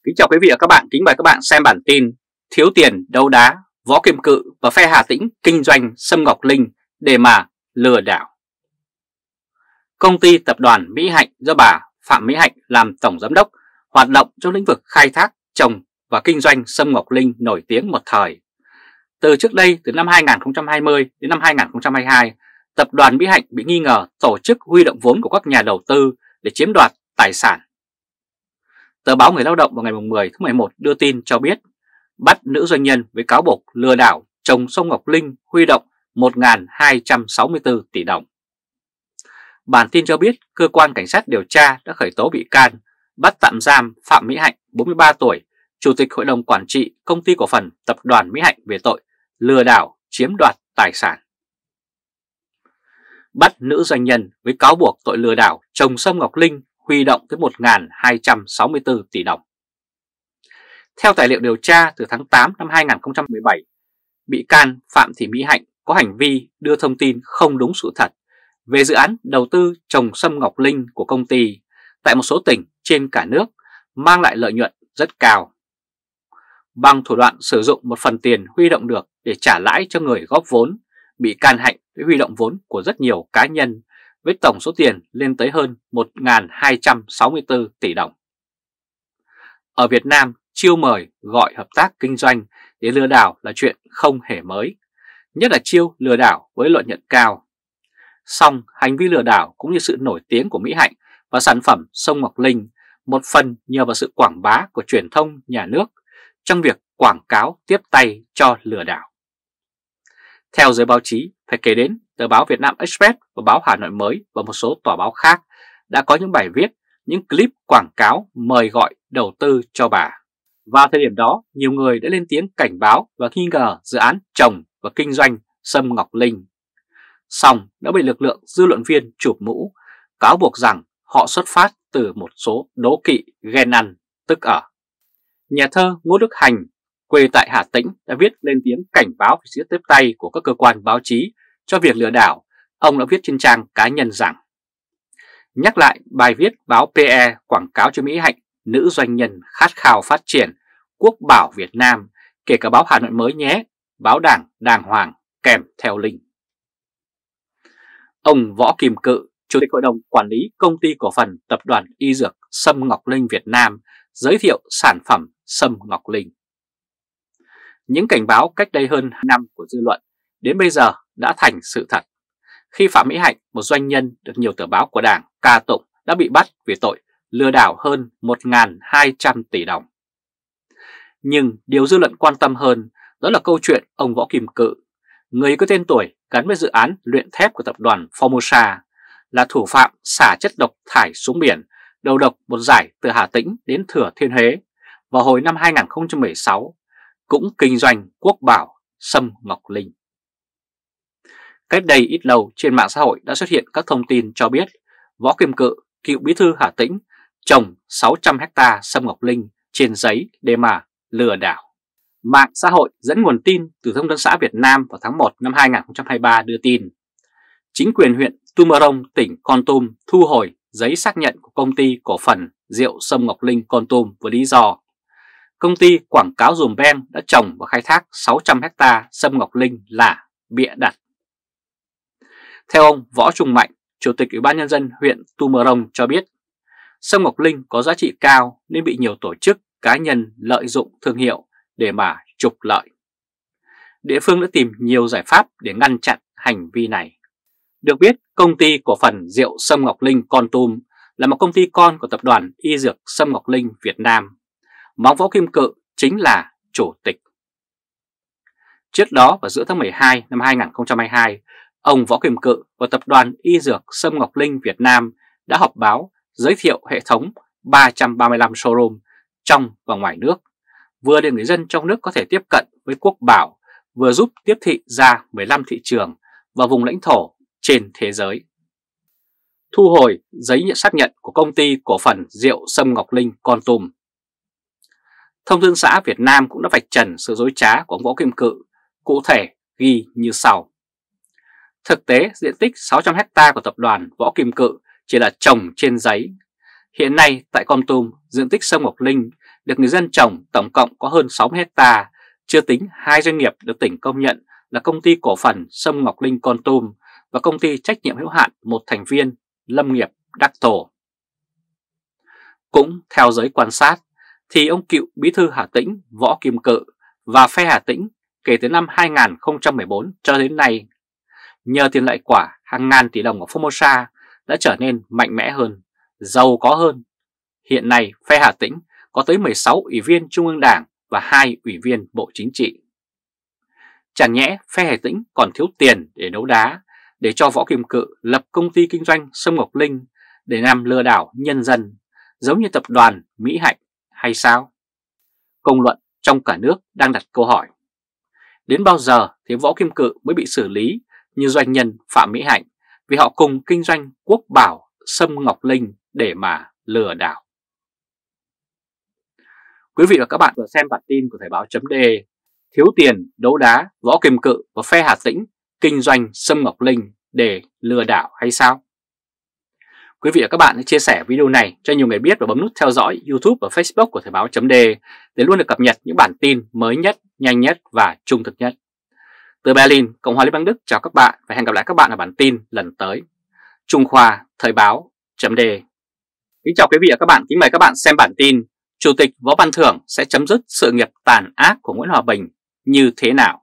Kính chào quý vị và các bạn, kính mời các bạn xem bản tin thiếu tiền đấu đá, Võ Kim Cự và phe Hà Tĩnh kinh doanh Sâm Ngọc Linh để mà lừa đảo. Công ty tập đoàn Mỹ Hạnh do bà Phạm Mỹ Hạnh làm tổng giám đốc hoạt động trong lĩnh vực khai thác, trồng và kinh doanh Sâm Ngọc Linh nổi tiếng một thời. Từ năm 2020 đến năm 2022, tập đoàn Mỹ Hạnh bị nghi ngờ tổ chức huy động vốn của các nhà đầu tư để chiếm đoạt tài sản. Tờ báo Người Lao động vào ngày 10 tháng 11 đưa tin cho biết bắt nữ doanh nhân với cáo buộc lừa đảo trồng sâm Ngọc Linh huy động 1.264 tỷ đồng. Bản tin cho biết cơ quan cảnh sát điều tra đã khởi tố bị can, bắt tạm giam Phạm Mỹ Hạnh, 43 tuổi, Chủ tịch Hội đồng Quản trị Công ty Cổ phần Tập đoàn Mỹ Hạnh về tội lừa đảo chiếm đoạt tài sản. Bắt nữ doanh nhân với cáo buộc tội lừa đảo trồng sâm Ngọc Linh huy động tới 1.264 tỷ đồng. Theo tài liệu điều tra từ tháng 8 năm 2017, bị can Phạm Thị Mỹ Hạnh có hành vi đưa thông tin không đúng sự thật về dự án đầu tư trồng sâm Ngọc Linh của công ty tại một số tỉnh trên cả nước, mang lại lợi nhuận rất cao. Bằng thủ đoạn sử dụng một phần tiền huy động được để trả lãi cho người góp vốn, bị can Hạnh đã huy động vốn của rất nhiều cá nhân với tổng số tiền lên tới hơn 1.264 tỷ đồng. Ở Việt Nam, chiêu mời gọi hợp tác kinh doanh để lừa đảo là chuyện không hề mới, nhất là chiêu lừa đảo với lợi nhuận cao. Song hành vi lừa đảo cũng như sự nổi tiếng của Mỹ Hạnh và sản phẩm sâm Ngọc Linh một phần nhờ vào sự quảng bá của truyền thông nhà nước trong việc quảng cáo tiếp tay cho lừa đảo. Theo giới báo chí, phải kể đến tờ báo Việt Nam Express và báo Hà Nội Mới và một số tòa báo khác đã có những bài viết, những clip quảng cáo mời gọi đầu tư cho bà. Vào thời điểm đó, nhiều người đã lên tiếng cảnh báo và nghi ngờ dự án trồng và kinh doanh sâm Ngọc Linh. Song đã bị lực lượng dư luận viên chụp mũ, cáo buộc rằng họ xuất phát từ một số đố kỵ ghen ăn, tức ở. Nhà thơ Ngô Đức Hành, quê tại Hà Tĩnh, đã viết lên tiếng cảnh báo về sự tiếp tay của các cơ quan báo chí cho việc lừa đảo. Ông đã viết trên trang cá nhân rằng: nhắc lại bài viết báo PE quảng cáo cho Mỹ Hạnh, nữ doanh nhân khát khao phát triển, quốc bảo Việt Nam, kể cả báo Hà Nội Mới nhé, báo Đảng đàng hoàng kèm theo link. Ông Võ Kim Cự, Chủ tịch Hội đồng Quản lý Công ty Cổ phần Tập đoàn Y Dược Sâm Ngọc Linh Việt Nam, giới thiệu sản phẩm sâm Ngọc Linh. Những cảnh báo cách đây hơn 2 năm của dư luận đến bây giờ đã thành sự thật, khi Phạm Mỹ Hạnh, một doanh nhân được nhiều tờ báo của Đảng ca tụng, đã bị bắt vì tội lừa đảo hơn 1.200 tỷ đồng. Nhưng điều dư luận quan tâm hơn đó là câu chuyện ông Võ Kim Cự, người có tên tuổi gắn với dự án luyện thép của tập đoàn Formosa, là thủ phạm xả chất độc thải xuống biển, đầu độc một dải từ Hà Tĩnh đến Thừa Thiên Huế vào hồi năm 2016, cũng kinh doanh quốc bảo sâm Ngọc Linh. Cách đây ít lâu, trên mạng xã hội đã xuất hiện các thông tin cho biết Võ Kim Cự, cựu bí thư Hà Tĩnh, trồng 600 ha sâm Ngọc Linh trên giấy để mà lừa đảo. Mạng xã hội dẫn nguồn tin từ Thông tấn xã Việt Nam vào tháng 1 năm 2023 đưa tin chính quyền huyện Tumorong, tỉnh Kon Tum thu hồi giấy xác nhận của công ty cổ phần rượu sâm Ngọc Linh Kon Tum với lý do công ty quảng cáo dùm beng đã trồng và khai thác 600 ha sâm Ngọc Linh là bịa đặt. Theo ông Võ Trung Mạnh, Chủ tịch Ủy ban Nhân dân huyện Tumorong cho biết, sâm Ngọc Linh có giá trị cao nên bị nhiều tổ chức, cá nhân lợi dụng thương hiệu để mà trục lợi. Địa phương đã tìm nhiều giải pháp để ngăn chặn hành vi này. Được biết, công ty cổ phần rượu sâm Ngọc Linh Kon Tum là một công ty con của tập đoàn Y Dược Sâm Ngọc Linh Việt Nam, mà ông Võ Kim Cự chính là chủ tịch. Trước đó vào giữa tháng 12 năm 2022, ông Võ Kim Cự và tập đoàn Y Dược Sâm Ngọc Linh Việt Nam đã họp báo giới thiệu hệ thống 335 showroom trong và ngoài nước, vừa để người dân trong nước có thể tiếp cận với quốc bảo, vừa giúp tiếp thị ra 15 thị trường và vùng lãnh thổ trên thế giới. Thu hồi giấy xác nhận của công ty cổ phần rượu sâm Ngọc Linh Kon Tum. Thông tấn xã Việt Nam cũng đã vạch trần sự dối trá của ông Võ Kim Cự, cụ thể ghi như sau. Thực tế, diện tích 600 ha của tập đoàn Võ Kim Cự chỉ là trồng trên giấy. Hiện nay tại Kon Tum, diện tích sâm Ngọc Linh được người dân trồng tổng cộng có hơn 60 ha, chưa tính 2 doanh nghiệp được tỉnh công nhận là Công ty Cổ phần Sâm Ngọc Linh Kon Tum và Công ty Trách nhiệm hữu hạn một thành viên Lâm nghiệp Đắc Tổ. Cũng theo giới quan sát, thì ông cựu bí thư Hà Tĩnh Võ Kim Cự và phe Hà Tĩnh kể từ năm 2014 cho đến nay, nhờ tiền lợi quả hàng ngàn tỷ đồng của Formosa đã trở nên mạnh mẽ hơn, giàu có hơn. Hiện nay phe Hà Tĩnh có tới 16 ủy viên Trung ương Đảng và 2 ủy viên Bộ Chính trị. Chẳng nhẽ phe Hà Tĩnh còn thiếu tiền để đấu đá, để cho Võ Kim Cự lập công ty kinh doanh Sâm Ngọc Linh để nhằm lừa đảo nhân dân, giống như tập đoàn Mỹ Hạnh hay sao? Công luận trong cả nước đang đặt câu hỏi. Đến bao giờ thì Võ Kim Cự mới bị xử lý như doanh nhân Phạm Mỹ Hạnh vì họ cùng kinh doanh Quốc Bảo Sâm Ngọc Linh để mà lừa đảo? Quý vị và các bạn vừa xem bản tin của Thời báo .d thiếu tiền đấu đá Võ Kim Cự và phe Hà Tĩnh kinh doanh Sâm Ngọc Linh để lừa đảo hay sao? Quý vị và các bạn hãy chia sẻ video này cho nhiều người biết và bấm nút theo dõi YouTube và Facebook của Thời báo .d để luôn được cập nhật những bản tin mới nhất, nhanh nhất và trung thực nhất. Từ Berlin, Cộng hòa Liên bang Đức chào các bạn và hẹn gặp lại các bạn ở bản tin lần tới. Trung Khoa Thời báo .d. Kính chào quý vị và các bạn, kính mời các bạn xem bản tin Chủ tịch Võ Văn Thưởng sẽ chấm dứt sự nghiệp tàn ác của Nguyễn Hòa Bình như thế nào?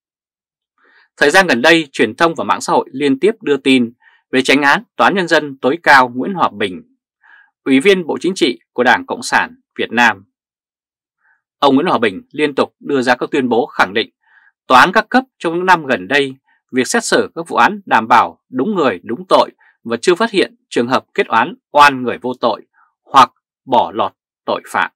Thời gian gần đây, truyền thông và mạng xã hội liên tiếp đưa tin về chánh án Tòa án Nhân dân tối cao Nguyễn Hòa Bình, Ủy viên Bộ Chính trị của Đảng Cộng sản Việt Nam. Ông Nguyễn Hòa Bình liên tục đưa ra các tuyên bố khẳng định tòa án các cấp trong những năm gần đây, việc xét xử các vụ án đảm bảo đúng người đúng tội và chưa phát hiện trường hợp kết oán oan người vô tội hoặc bỏ lọt tội phạm.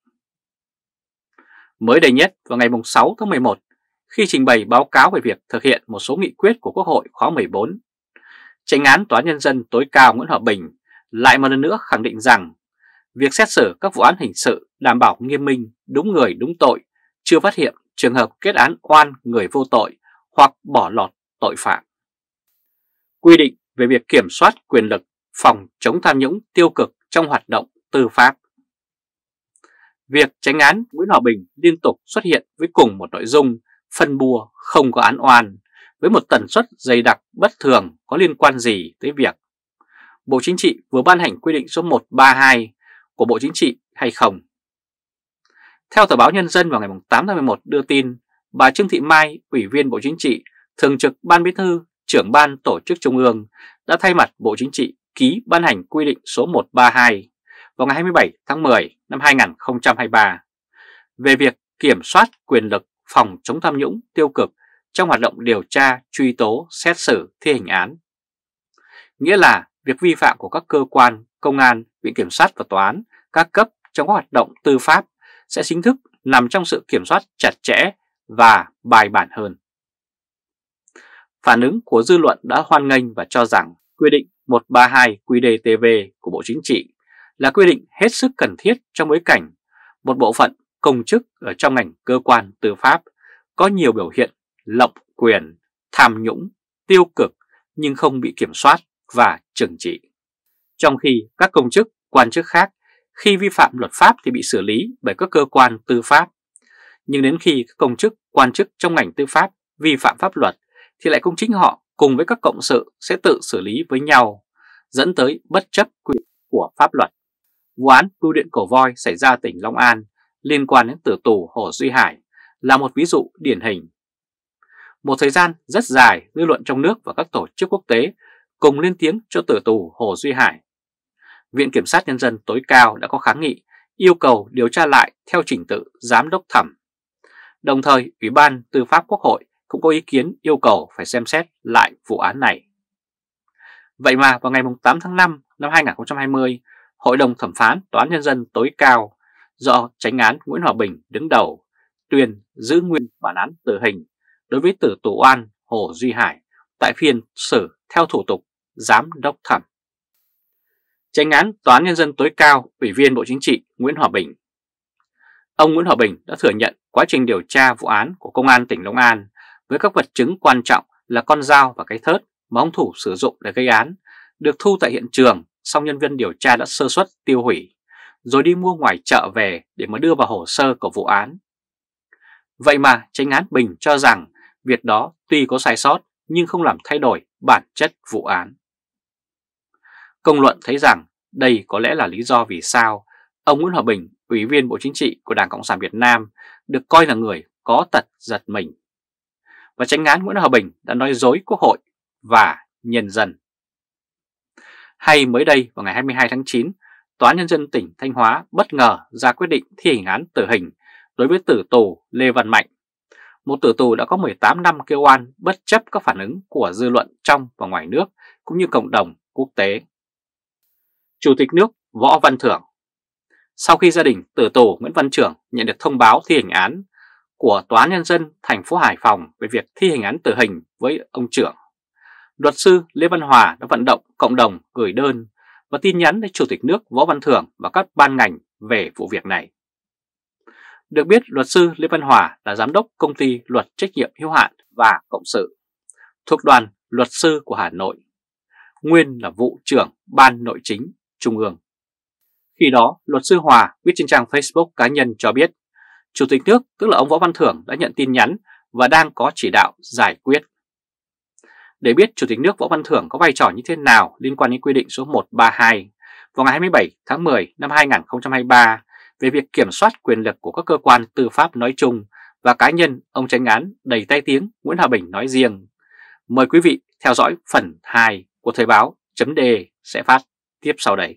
Mới đây nhất, vào ngày 6 tháng 11, khi trình bày báo cáo về việc thực hiện một số nghị quyết của Quốc hội khóa 14, Chánh án Tòa án Nhân dân tối cao Nguyễn Hòa Bình lại một lần nữa khẳng định rằng việc xét xử các vụ án hình sự đảm bảo nghiêm minh, đúng người đúng tội, chưa phát hiện trường hợp kết án oan người vô tội hoặc bỏ lọt tội phạm. Quy định về việc kiểm soát quyền lực, phòng chống tham nhũng tiêu cực trong hoạt động tư pháp. Việc chánh án Nguyễn Hòa Bình liên tục xuất hiện với cùng một nội dung phân bua không có án oan, với một tần suất dày đặc bất thường có liên quan gì tới việc Bộ Chính trị vừa ban hành quy định số 132 của Bộ Chính trị hay không? Theo Tờ báo Nhân dân vào ngày 8 tháng 11 đưa tin, bà Trương Thị Mai, Ủy viên Bộ Chính trị, Thường trực Ban Bí thư, Trưởng Ban Tổ chức Trung ương đã thay mặt Bộ Chính trị ký ban hành quy định số 132 vào ngày 27 tháng 10 năm 2023 về việc kiểm soát quyền lực, phòng chống tham nhũng tiêu cực trong hoạt động điều tra, truy tố, xét xử, thi hành án. Nghĩa là việc vi phạm của các cơ quan, công an, viện kiểm sát và tòa án các cấp trong các hoạt động tư pháp sẽ chính thức nằm trong sự kiểm soát chặt chẽ và bài bản hơn. Phản ứng của dư luận đã hoan nghênh và cho rằng quy định 132 QĐ-TV của Bộ Chính trị là quy định hết sức cần thiết trong bối cảnh một bộ phận công chức ở trong ngành cơ quan tư pháp có nhiều biểu hiện lộng quyền, tham nhũng, tiêu cực nhưng không bị kiểm soát và trừng trị. Trong khi các công chức, quan chức khác khi vi phạm luật pháp thì bị xử lý bởi các cơ quan tư pháp. Nhưng đến khi các công chức, quan chức trong ngành tư pháp vi phạm pháp luật thì lại cũng chính họ cùng với các cộng sự sẽ tự xử lý với nhau, dẫn tới bất chấp quy định của pháp luật. Vụ án bưu điện Cổ Voi xảy ra tỉnh Long An liên quan đến tử tù Hồ Duy Hải là một ví dụ điển hình. Một thời gian rất dài, dư luận trong nước và các tổ chức quốc tế cùng lên tiếng cho tử tù Hồ Duy Hải. Viện Kiểm sát Nhân dân tối cao đã có kháng nghị yêu cầu điều tra lại theo trình tự giám đốc thẩm. Đồng thời, Ủy ban Tư pháp Quốc hội cũng có ý kiến yêu cầu phải xem xét lại vụ án này. Vậy mà vào ngày 8 tháng 5 năm 2020, Hội đồng Thẩm phán Tòa án Nhân dân tối cao do Chánh án Nguyễn Hòa Bình đứng đầu tuyên giữ nguyên bản án tử hình đối với tử tù oan Hồ Duy Hải tại phiên xử theo thủ tục giám đốc thẩm. Chánh án Tòa án Nhân dân tối cao, Ủy viên Bộ Chính trị Nguyễn Hòa Bình. Ông Nguyễn Hòa Bình đã thừa nhận quá trình điều tra vụ án của Công an tỉnh Long An với các vật chứng quan trọng là con dao và cái thớt mà hung thủ sử dụng để gây án được thu tại hiện trường, song nhân viên điều tra đã sơ suất tiêu hủy, rồi đi mua ngoài chợ về để mà đưa vào hồ sơ của vụ án. Vậy mà chánh án Bình cho rằng việc đó tuy có sai sót nhưng không làm thay đổi bản chất vụ án. Công luận thấy rằng đây có lẽ là lý do vì sao ông Nguyễn Hòa Bình, Ủy viên Bộ Chính trị của Đảng Cộng sản Việt Nam, được coi là người có tật giật mình. Và chánh án Nguyễn Hòa Bình đã nói dối Quốc hội và nhân dân. Hay mới đây vào ngày 22 tháng 9, Tòa án Nhân dân tỉnh Thanh Hóa bất ngờ ra quyết định thi hành án tử hình đối với tử tù Lê Văn Mạnh, một tử tù đã có 18 năm kêu oan bất chấp các phản ứng của dư luận trong và ngoài nước cũng như cộng đồng quốc tế. Chủ tịch nước Võ Văn Thưởng. Sau khi gia đình tử tù Nguyễn Văn Trưởng nhận được thông báo thi hành án của Tòa án Nhân dân thành phố Hải Phòng về việc thi hành án tử hình với ông Trưởng, luật sư Lê Văn Hòa đã vận động cộng đồng gửi đơn và tin nhắn đến Chủ tịch nước Võ Văn Thưởng và các ban ngành về vụ việc này. Được biết, luật sư Lê Văn Hòa là giám đốc công ty luật trách nhiệm hữu hạn và cộng sự thuộc đoàn luật sư của Hà Nội, nguyên là vụ trưởng Ban Nội chính Trung ương. Khi đó, luật sư Hòa viết trên trang Facebook cá nhân cho biết Chủ tịch nước, tức là ông Võ Văn Thưởng, đã nhận tin nhắn và đang có chỉ đạo giải quyết. Để biết Chủ tịch nước Võ Văn Thưởng có vai trò như thế nào liên quan đến quy định số 132 vào ngày 27 tháng 10 năm 2023 về việc kiểm soát quyền lực của các cơ quan tư pháp nói chung và cá nhân ông chánh án đầy tai tiếng Nguyễn Hòa Bình nói riêng. Mời quý vị theo dõi phần 2 của Thời báo.de sẽ phát tiếp sau đây.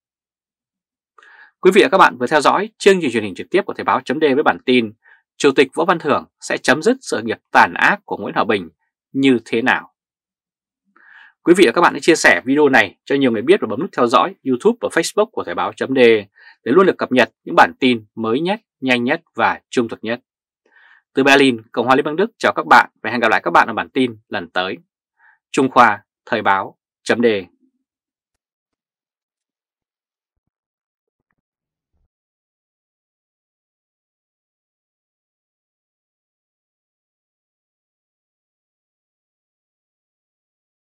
Quý vị và các bạn vừa theo dõi chương trình truyền hình trực tiếp của Thời báo.de với bản tin Chủ tịch Võ Văn Thưởng sẽ chấm dứt sự nghiệp tàn ác của Nguyễn Hòa Bình như thế nào. Quý vị và các bạn hãy chia sẻ video này cho nhiều người biết và bấm nút theo dõi YouTube và Facebook của Thời báo.de để luôn được cập nhật những bản tin mới nhất, nhanh nhất và trung thực nhất. Từ Berlin, Cộng hòa Liên bang Đức chào các bạn và hẹn gặp lại các bạn ở bản tin lần tới. Trung Khoa, Thời báo.de.